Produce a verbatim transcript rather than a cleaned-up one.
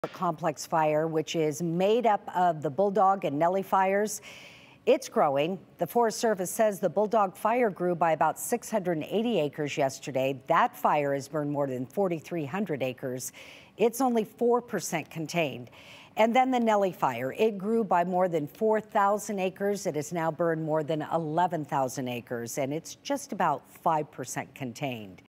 Complex fire, which is made up of the Bulldog and Nellie fires. It's growing. The Forest Service says the Bulldog fire grew by about six hundred eighty acres yesterday. That fire has burned more than forty-three hundred acres. It's only four percent contained. And then the Nellie fire, it grew by more than four thousand acres. It has now burned more than eleven thousand acres, and it's just about five percent contained.